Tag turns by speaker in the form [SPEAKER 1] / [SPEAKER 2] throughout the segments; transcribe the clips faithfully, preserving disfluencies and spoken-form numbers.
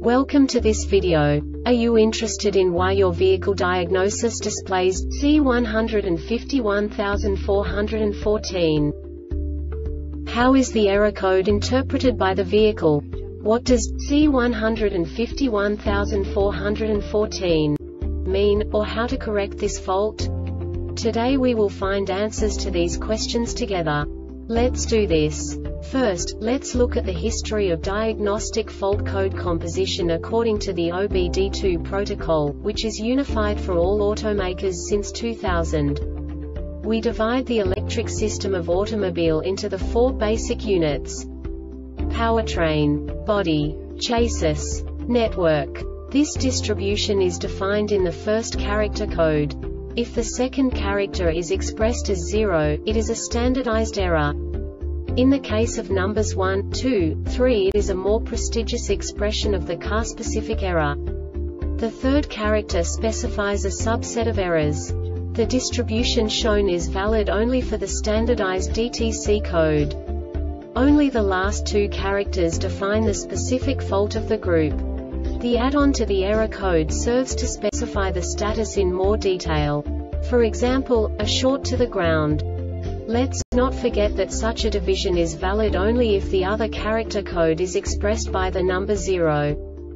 [SPEAKER 1] Welcome to this video. Are you interested in why your vehicle diagnosis displays C one hundred fifty-one thousand four hundred fourteen? How is the error code interpreted by the vehicle? What does C one hundred fifty-one thousand four hundred fourteen mean, or how to correct this fault? Today we will find answers to these questions together. Let's do this. First, let's look at the history of diagnostic fault code composition according to the O B D two protocol, which is unified for all automakers since two thousand. We divide the electric system of automobile into the four basic units: powertrain, body, chassis, network. This distribution is defined in the first character code. If the second character is expressed as zero, it is a standardized error. In the case of numbers one, two, three, it is a more prestigious expression of the car-specific error. The third character specifies a subset of errors. The distribution shown is valid only for the standardized D T C code. Only the last two characters define the specific fault of the group. The add-on to the error code serves to specify the status in more detail. For example, a short to the ground. Let's not forget that such a division is valid only if the other character code is expressed by the number zero.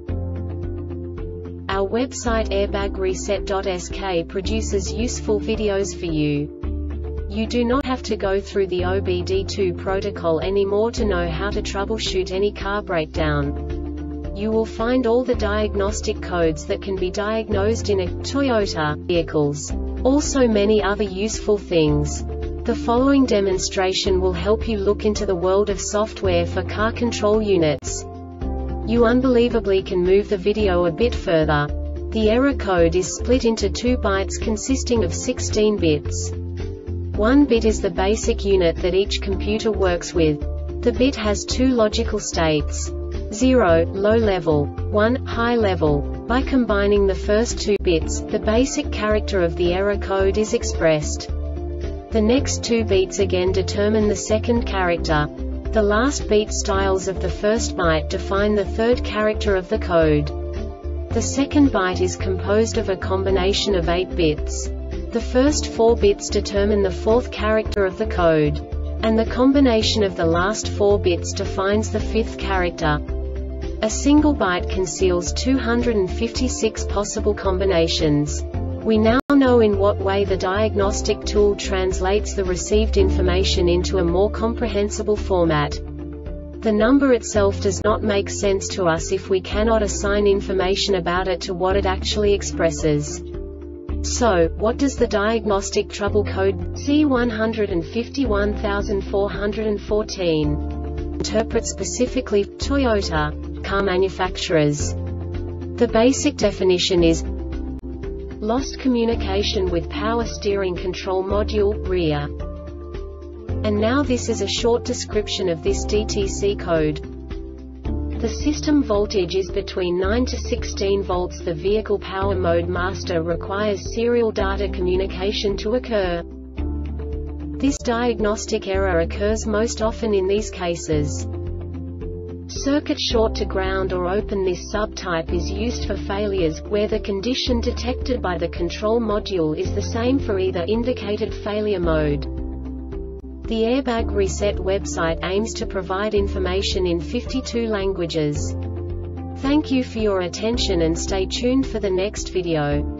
[SPEAKER 1] Our website airbag reset dot S K produces useful videos for you. You do not have to go through the O B D two protocol anymore to know how to troubleshoot any car breakdown. You will find all the diagnostic codes that can be diagnosed in a Toyota vehicles. Also many other useful things. The following demonstration will help you look into the world of software for car control units. You unbelievably can move the video a bit further. The error code is split into two bytes consisting of sixteen bits. One bit is the basic unit that each computer works with. The bit has two logical states: zero, low level, one, high level. By combining the first two bits, the basic character of the error code is expressed. The next two beats again determine the second character. The last beat styles of the first byte define the third character of the code. The second byte is composed of a combination of eight bits. The first four bits determine the fourth character of the code. And the combination of the last four bits defines the fifth character. A single byte conceals two hundred fifty-six possible combinations. We now know in what way the diagnostic tool translates the received information into a more comprehensible format. The number itself does not make sense to us if we cannot assign information about it to what it actually expresses. So, what does the diagnostic trouble code C one hundred fifty-one thousand four hundred fourteen interpret specifically for Toyota car manufacturers? The basic definition is lost communication with power steering control module, rear. And now this is a short description of this D T C code. The system voltage is between nine to sixteen volts. The vehicle power mode master requires serial data communication to occur. This diagnostic error occurs most often in these cases: circuit short to ground or open. This subtype is used for failures where the condition detected by the control module is the same for either indicated failure mode. The Airbag Reset website aims to provide information in fifty-two languages. Thank you for your attention and stay tuned for the next video.